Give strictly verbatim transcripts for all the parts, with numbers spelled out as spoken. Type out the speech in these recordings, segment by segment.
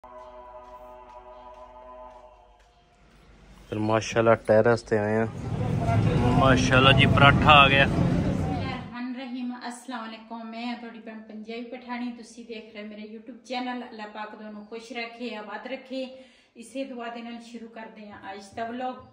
फिर माशाल्लाह टेरेस ते आए हैं। माशाल्लाह जी पराठा आ गया। अस्सलाम वालेकुम, मैं थोड़ी भैन पंजाबी पठानी, तुसी देख रहे मेरे यूट्यूब चैनल। अल्लाह पाक दोनों खुश रखे, आबाद रखे। इसे दुआ दे नाल शुरू करते हैं आज दा व्लॉग।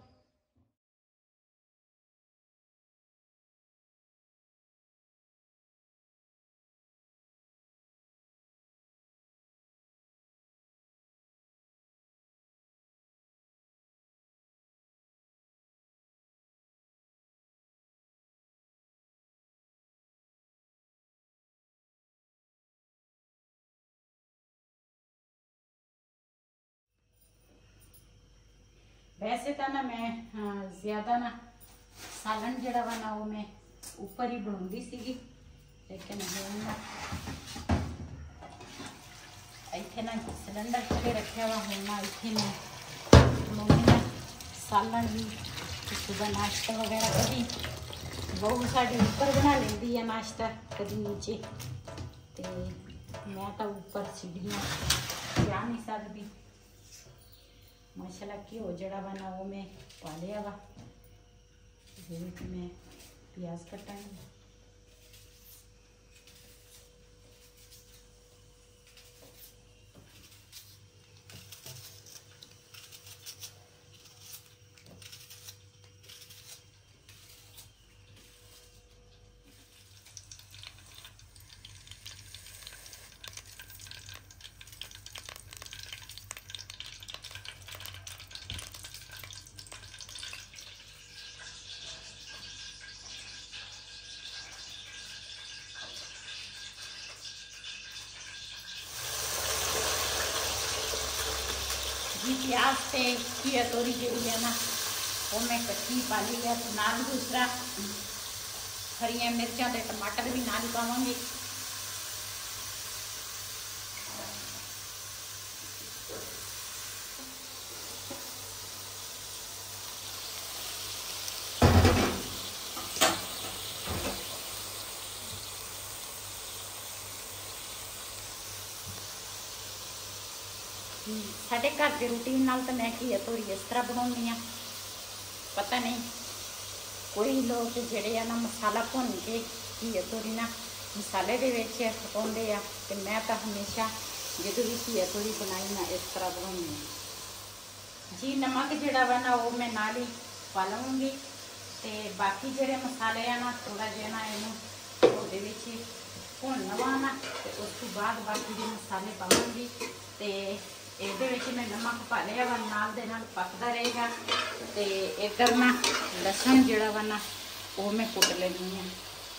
वैसे तो ना मैं ज़्यादा ना सालन जड़ा वा ना वो मैं ऊपर ही बनाऊंगी सीगी, लेकिन ना इतने ना सिलेंडर थले रखे हुआ हूँ ना, इतने मैं बनाऊंगी ना सालन भी। सुबह नाश्ता वगैरह कभी बहू साड़ी ऊपर बना लेंदी है नाश्ता, कभी नीचे, तो मैं तो ऊपर सीढ़ियाँ जा नहीं सकती। माशाल्लाह की हो जड़ा बना वो मैं पा लिया वा, मैं प्याज कटाऊंगी। प्याज से की तोरी जी है ना वो मैं कच्ची पा ली है, तो नाल दूसरा हरिया मिर्चा ते टमाटर भी नाल पावांगी। साढ़े घर के रूटीन नाल तो मैं घीया तोरी इस तरह बनानी हाँ। पता नहीं कोई लोग जेड़े आ ना मसाला भुन के घीया तोरी ना मसाले दे विच पकाउंदे आ, ते मैं तो हमेशा जो भी घीया तोरी बनाई ना इस तरह बनानी हाँ जी। नमक जेड़ा वा ना वो मैं नाल ही पा लवांगी, ते बाकी जेड़े मसाले आ ना थोड़ा जिहा ना इहनूं ओहदे विच भुन लवां ना, ते उस तो बाद बाकी दे मसाले पावांगी। ते ਇਹਦੇ ਵਿੱਚ मैं नमक पा लिया वा, नाल दे नाल पकदा रहेगा। ते इधर ना लहसुन जिहड़ा वा ना वो मैं कुट लेनी है।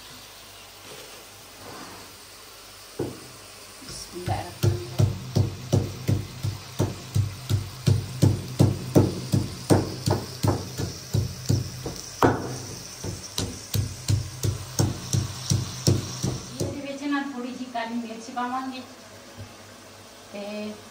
ਇਹਦੇ ਵਿੱਚ ना थोड़ी जी काली मिर्च पावांगी, ते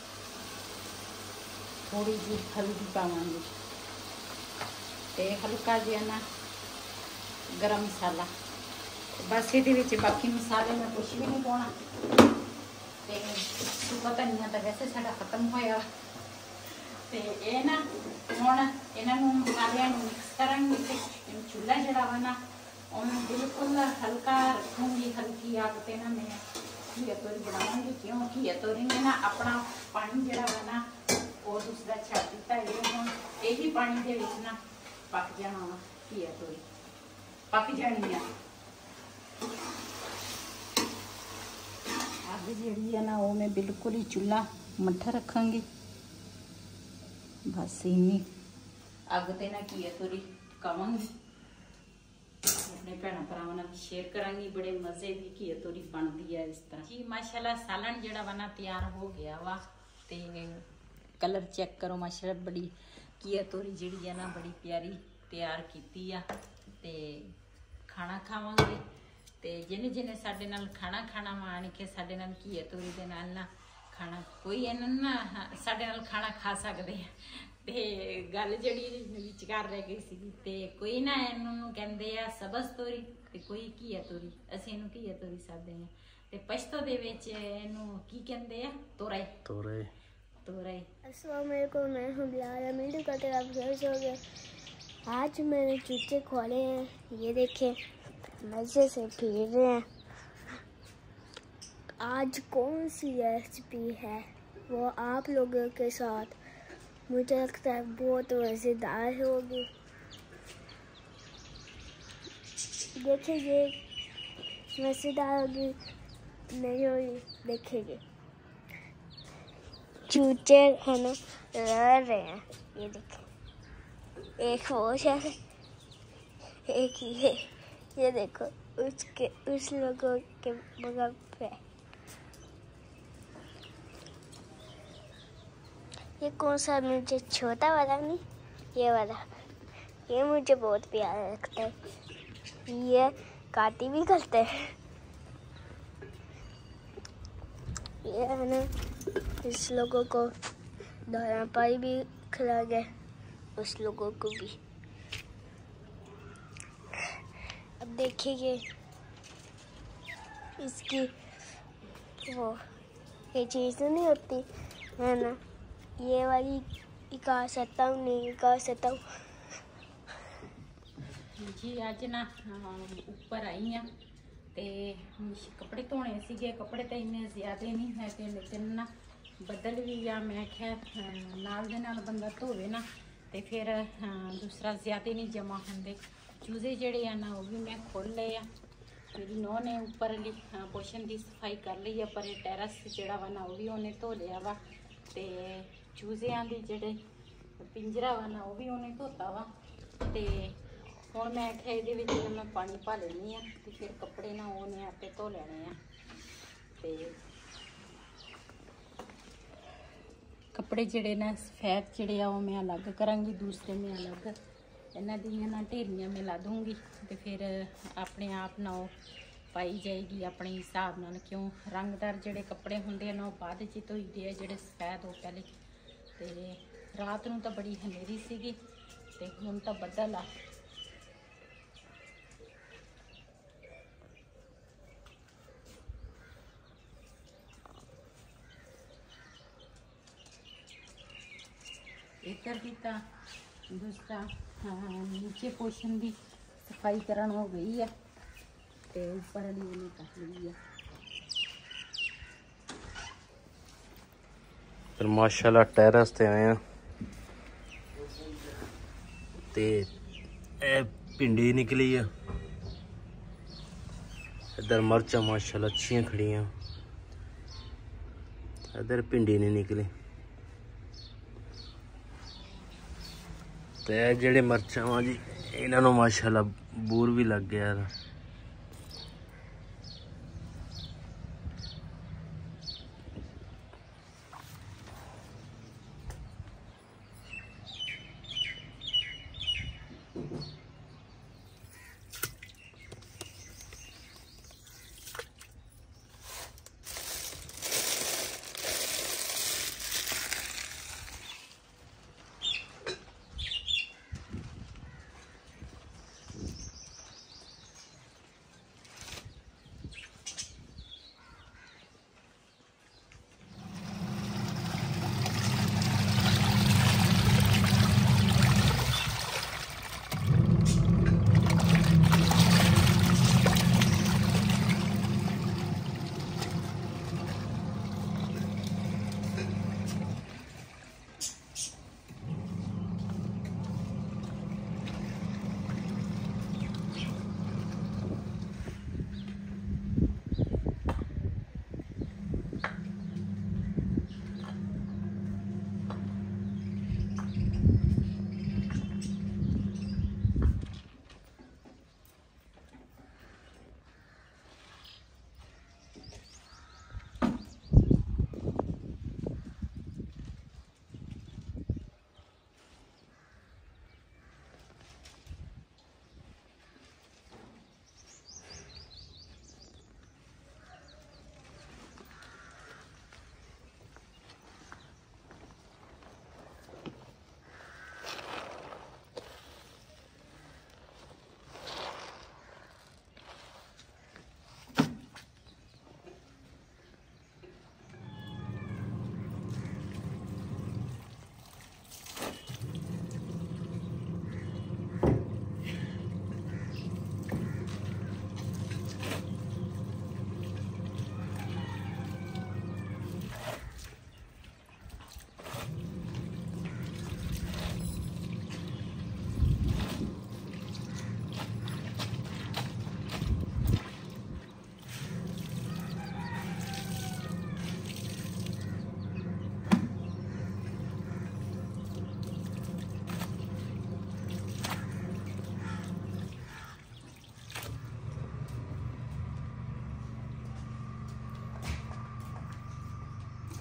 थोड़ी जी हल्दी पावांगी, ते हल्का जिहा ना गरम मसाला। बस ये बाकी मसाले में कुछ भी नहीं पाना। ते सुका धनिया तो वैसे साडा खत्म होया, ते ये ना हुण इन्हां मसालियां मिक्स करांगी। ते चूल्हा जिहड़ा वा ना उन्हें बिल्कुल हल्का रखूँगी, हल्की आग ते ना मैं घीया तोरी बनाऊँगी। क्यों घीया तोरी ने ना अपना पानी जिहड़ा वा ना और दूसरा छड़ दिता है, हम यही पानी के विच ना पक जाना वा, घीया तोरी पक जानी है। अग जी है ना वो मैं बिल्कुल ही चूल्हा मट्ठा रखांगी। बस इन्नी अग ते ना घीया तोरी पकावांगी, अपने भैन भरावां नाल शेयर करांगी। बड़े मज़े की घीया तोरी बनती है इस तरह जी। माशाल्लाह सालन जिहड़ा वा ना तैयार हो गया वा, ते कलर चेक करो माशाल्लाह। बड़ी घीया तोरी जिहड़ी है ना बड़ी प्यारी तैयार कीती आ। ते खाना खावांगे, ते जिन्हें जिन्हें साडे नाल खाना खाना मान के साडे नाल घीया तोरी दे नाल ना खाना कोई इन्हां ना साडे नाल खाना खा सकदे आ। ते गल जिहड़ी विचकार रह गई सी, ते कोई ना इहनूं कहंदे आ सब्ज़ तोरी, ते कोई घीया तोरी, असीं इहनूं घीया तोरी साडे आ। ते पश्तो दे विच इहनूं की कहंदे आ? तोरई। तोरई तो रहे। अस्सलाम वालेकुम, मैं हूँ बिलाल मीडियो का तेरा फिर हो गया। आज मैंने चूचे खोले हैं, ये देखें मज़े से पी रहे हैं। आज कौन सी रेसिपी है वो आप लोगों के साथ, मुझे लगता है बहुत मज़ेदार होगी। देखिए ये मज़ेदार होगी नहीं होगी, देखेंगे। चूचे है ना लड़ रहे हैं, ये देखें, एक वो है एक ये ये देखो उसके उस लोगों के बगल पे। ये कौन सा मुझे छोटा वाला नहीं, ये वाला, ये मुझे बहुत प्यारा लगता है। ये काटी भी करते हैं, ये है ना इस लोगों को दाना पानी भी खिला गए, उस लोगों को भी। अब देखिए इसकी वो ये चीज़ नहीं होती है ना, ये वाली इका सकता हूँ नहीं इका सकता हूँ जी। अज ना उपर आई हाँ ते कपड़े धोने सीगे, कपड़े तो इन्ने ज़्यादा नहीं है कि लेकिन ना बदल भी आ, मैं क्या नाल दे नाल बंदा धोवे ना तो फिर दूसरा ज़्यादा नहीं जमा होंगे। चूजे जड़े आ ना वो भी मैं खोल ले आ। मेरी नौह ने उपर पोर्शन की सफाई कर ली है, पर टैरस जड़ा वा ना वो भी उन्हें धो लिया वा। तो चूजियां दी जड़े पिंजरा वा ना वो भी उन्हें धोता वा। तो हुण मैं आख्या ये मैं पानी पा लेनी आ तो फिर कपड़े ना उन्हें आपे धो लेने आ। तो कपड़े जड़े ना सफेद जड़े आ वो मैं अलग करांगी, दूसरे में अलग इन्हां दियां ना ढेरियां मैं ला दूँगी। तो फिर अपने आप ना वो पाई जाएगी अपने हिसाब नाल। क्यों रंगदार जड़े कपड़े होंदे ना वो बाद च धोईदे आ, जड़े सफेद हो पहले। तो रात नूं तां बड़ी हनेरी सीगी ते हुण तां बदल आ। इधर की तो दूसरा हाँ नीचे पोर्शन की सफाई करन हो गई है, तो ऊपर वाली उन्हें कर ली है। फिर माशाल्लाह टेरेस ते आए हैं ते ए भिंडी निकली है। इधर मर्चा माशाल्लाह अच्छियां खड़ियां, इधर भिंडी नहीं निकली। तो यह जेड़े मर्चा वा जी इन्हों माशाल्लाह बूर भी लग गया।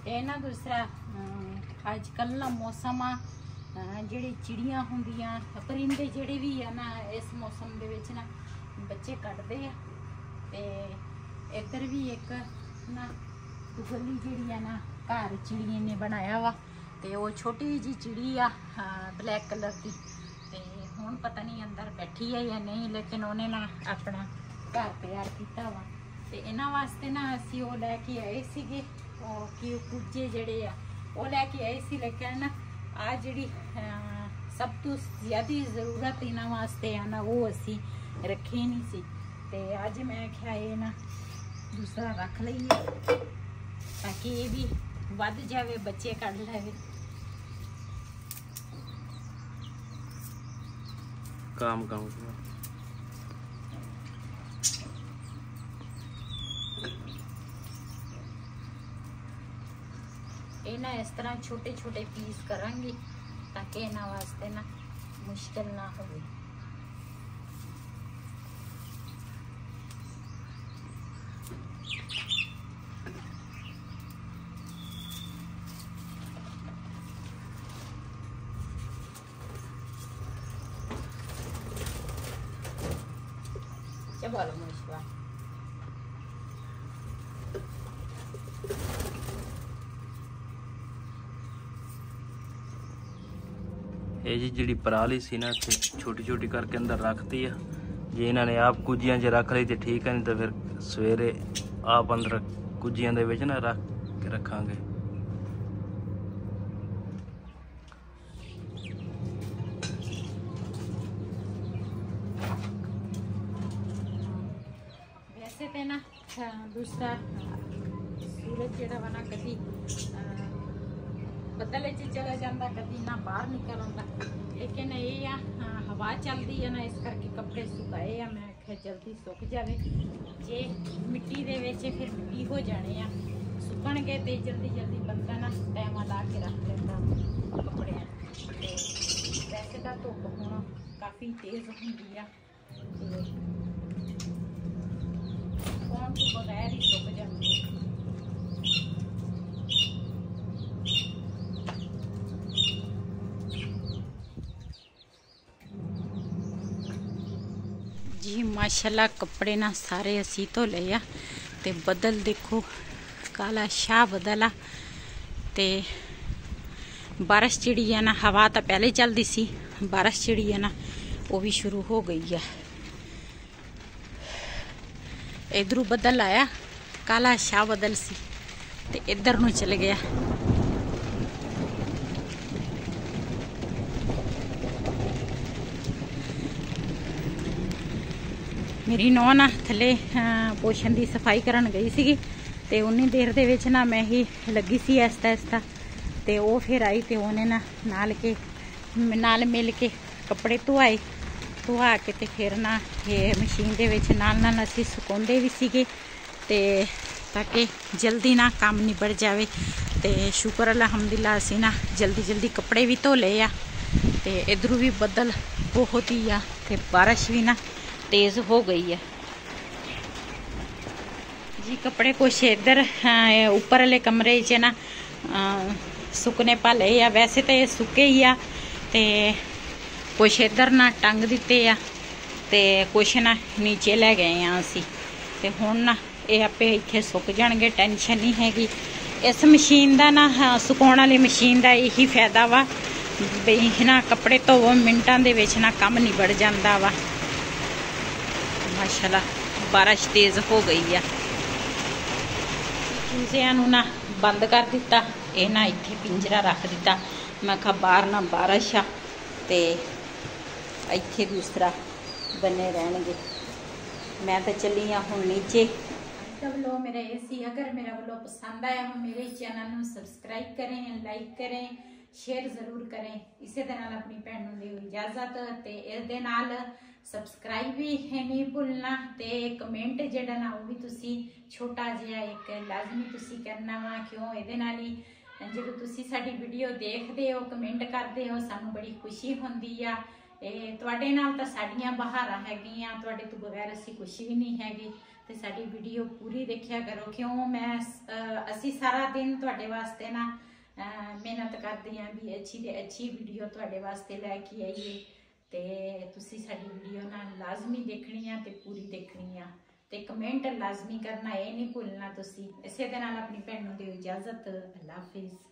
ਤੇ ਨਾ ਦੂਸਰਾ ਅੱਜ ਕੱਲ੍ਹ ਨਾ ਮੌਸਮ ਆ ਜਿਹੜੀ ਚਿੜੀਆਂ ਹੁੰਦੀਆਂ ਪਰਿੰਦੇ ਜਿਹੜੇ ਵੀ ਆ ਨਾ ਇਸ ਮੌਸਮ ਦੇ ਵਿੱਚ ਨਾ ਬੱਚੇ ਕੱਢਦੇ ਆ। ਤੇ ਇੱਧਰ ਵੀ ਇੱਕ ਨਾ ਗਲੀ ਜਿਹੜੀ ਆ ਨਾ ਘਰ ਚਿੜੀਆਂ ਨੇ ਬਣਾਇਆ ਵਾ ਤੇ ਉਹ ਛੋਟੀ ਜੀ ਚਿੜੀ ਆ ਬਲੈਕ ਕਲਰ ਦੀ। ਤੇ ਹੁਣ ਪਤਾ ਨਹੀਂ ਅੰਦਰ ਬੈਠੀ ਹੈ ਜਾਂ ਨਹੀਂ, ਲੇਕਿਨ ਉਹਨੇ ਨਾ ਆਪਣਾ ਘਰ ਤਿਆਰ ਕੀਤਾ ਵਾ। ਤੇ ਇਹਨਾਂ ਵਾਸਤੇ ਨਾ ਅਸੀਂ ਉਹ ਲੈ ਕੇ ਆਏ ਸੀਗੇ ਉਹ ਕੀ ਕੁੱਜੇ ਜਿਹੜੇ ਆ ਉਹ ਲੈ ਕੇ ਆਏ ਸੀ, ਲੇਕਿਨ ਆ ਜਿਹੜੀ ਸਭ ਤੋਂ ਜ਼ਿਆਦਾ ਜ਼ਰੂਰਤ ਇਹਨਾਂ ਵਾਸਤੇ ਆ ਨਾ ਉਹ ਅਸੀਂ ਰੱਖੀ ਨਹੀਂ ਸੀ। ਤੇ ਅੱਜ ਮੈਂ ਕਿਹਾ ਇਹ ਨਾ ਦੂਸਰਾ ਰੱਖ ਲਈਏ ਤਾਂ ਕਿ ਇਹ ਵੀ ਵੱਧ ਜਾਵੇ, ਬੱਚੇ ਕੱਢ ਲਵੇ। काम काम ਇਹ ਨਾ ਇਸ ਤਰ੍ਹਾਂ ਛੋਟੇ ਛੋਟੇ ਪੀਸ ਕਰਾਂਗੇ ਤਾਂ ਕਿ ਇਹਨਾਂ ਵਾਸਤੇ ਨਾ ਮੁਸ਼ਕਿਲ ਨਾ ਹੋਵੇ। चलो मुश्किल ਇਹ ਜੀ ਜਿਹੜੀ ਪਰਾਲੀ ਸੀ ਨਾ ਇੱਥੇ ਛੋਟੀ ਛੋਟੀ ਕਰਕੇ ਅੰਦਰ ਰੱਖਤੀ ਆ। ਜੇ ਇਹਨਾਂ ਨੇ ਆਪ ਕੁੱਜੀਆਂ 'ਚ ਰੱਖ ਲਈ ਤੇ ਠੀਕ ਹੈ, ਨਹੀਂ ਤਾਂ ਫਿਰ ਸਵੇਰੇ ਆਪ ਅੰਦਰ ਕੁੱਜੀਆਂ ਦੇ ਵਿੱਚ ਨਾ ਰੱਖ ਕੇ ਰੱਖਾਂਗੇ। ਵੈਸੇ ਤੇ ਨਾ ਦੂਸਰਾ ਸੂਰਜ ਜਿਹੜਾ ਵਾ ਨਾ ਕਦੀ ਬੱਦਲ 'ਚ ਚਲਾ ਜਾਂਦਾ, ਕਦੀ ਨਾ ਬਾਹਰ ਨਿਕਲ ਆਉਂਦਾ, ਲੇਕਿਨ ਇਹ ਆ ਹਵਾ ਚੱਲਦੀ ਹੈ ਨਾ ਇਸ ਕਰਕੇ ਕੱਪੜੇ ਸੁਕਾਏ ਆ। ਮੈਂ ਆਖਿਆ ਜਲਦੀ ਸੁੱਕ ਜਾਵੇ, ਜੇ ਮਿੱਟੀ ਦੇ ਵਿੱਚ ਫਿਰ ਮਿੱਟੀ ਹੋ ਜਾਣੇ ਆ, ਸੁੱਕਣਗੇ ਤੇ ਜਲਦੀ ਜਲਦੀ ਬੰਦਾ ਨਾ ਟਾਈਮ ਲਾ ਕੇ ਰੱਖ ਲੈਂਦਾ ਕੱਪੜਿਆਂ। ਤੇ ਵੈਸੇ ਤਾਂ ਧੁੱਪ ਹੁਣ ਕਾਫੀ ਤੇਜ਼ ਹੁੰਦੀ ਆ ਤੇ ਫੋਨ ਤੋਂ ਬਗੈਰ ਹੀ ਸੁੱਕ ਜਾਂਦੀ ਹੈ। जी माशाल्लाह कपड़े ना सारे असी तो ले आ ते बदल देखो काला शाह बदल आ ते बारिश चिड़ी है ना, हवा तो पहले चलती सी, बारिश चिड़ी है ना वो भी शुरू हो गई है। इधरों बदल आया काला शाह बदल सी ते इधर नूं चल गया। मेरी नौह ना थले पोषण की सफाई करन गई सी ते उन्नी देर दे विच ना मैं ही लगी सी आस्ता आस्ता ते वो फिर आई ते उन्हें ना नाल के नाल मिल के कपड़े धुआए, धुआ के ते फिर ना ये मशीन दे विच नाल नाल असीं सुकाउंदे भी सीगे ते ताकि जल्दी ना काम निबड़ जावे। ते शुक्र अलहमदुलिल्लाह असीं ना जल्दी जल्दी कपड़े भी धो लए आ ते इधरों भी बदल बहुत ही आ ते बारिश भी ना तेज हो गई है जी। कपड़े कुछ इधर ऊपर वाले कमरे च ना सुकने पाले आ, वैसे तो ये सुके ही आ ते कुछ इधर ना टंग दिते आ ते कुछ ना नीचे लै गए आ असी ते हुण ना ये आपे इत्थे सुक जाणगे, टेंशन नहीं हैगी। इस मशीन दा ना सुकाउण वाली मशीन दा यही फायदा वा भी ना कपड़े धोवो मिनटां दे विच ना काम निबड़ जांदा वा। माशाल्लाह बारिश तेज हो गई है। चूजियां नूं ना बंद कर दिता, ये ना इत्थे पिंजरा रख दिता। मैं कहा बाहर ना बारिश आ ते इत्थे दूसरा बने रहणगे। मैं तो चली हाँ हुण नीचे। तब लो मेरा ये सी, अगर मेरा व्लॉग पसंद आया हो मेरे चैनल नूं सबसक्राइब करें, लाइक करें, शेयर जरूर करें। इसे दे नाल अपनी भैन नूं दिओ इजाजत ते इस दे नाल सबसक्राइब भी नहीं भुलना ते कमेंट जिहड़ा ना वो भी तुसी छोटा जिहा एक लाजमी तुसी करना वा। क्यों इहदे नाल ही ਜਦੋਂ ਤੁਸੀਂ ਸਾਡੀ ਵੀਡੀਓ ਦੇਖਦੇ ਹੋ ਕਮੈਂਟ ਕਰਦੇ ਹੋ ਸਾਨੂੰ ਬੜੀ ਖੁਸ਼ੀ ਹੁੰਦੀ ਆ। ਇਹ ਤੁਹਾਡੇ ਨਾਲ ਤਾਂ ਸਾਡੀਆਂ ਬਹਾਰਾਂ ਹੈਗੀਆਂ, ਤੁਹਾਡੇ ਤੋਂ ਬਗੈਰ ਅਸੀਂ ਕੁਝ ਵੀ ਨਹੀਂ ਹੈਗੇ। ਤੇ ਸਾਡੀ ਵੀਡੀਓ ਪੂਰੀ ਦੇਖਿਆ ਕਰੋ। ਕਿਉਂ ਮੈਂ ਅਹ, ਅਸੀਂ ਸਾਰਾ ਦਿਨ ਤੁਹਾਡੇ ਵਾਸਤੇ ਨਾ ਅਹ, ਮਿਹਨਤ ਕਰਦੇ ਹਾਂ ਵੀ ਅੱਛੀ ਤੇ ਅੱਛੀ ਵੀਡੀਓ ਤੁਹਾਡੇ ਵਾਸਤੇ ਲੈ ਕੇ ਆਈਏ, ਤੇ ਤੁਸੀਂ ਸਾਡੀ ਵੀਡੀਓ ਨਾਲ ਲਾਜ਼ਮੀ ਦੇਖਣੀ ਆ ਤੇ ਪੂਰੀ ਦੇਖਣੀ ਆ, ਤੇ ਕਮੈਂਟ ਲਾਜ਼ਮੀ ਕਰਨਾ ਇਹ ਨਹੀਂ ਭੁੱਲਣਾ ਤੁਸੀਂ। ਇਸੇ ਦੇ ਨਾਲ ਆਪਣੀ ਭੈਣ ਨੂੰ ਦਿਓ ਇਜਾਜ਼ਤ। ਅੱਲਾ ਹਾਫਿਜ਼।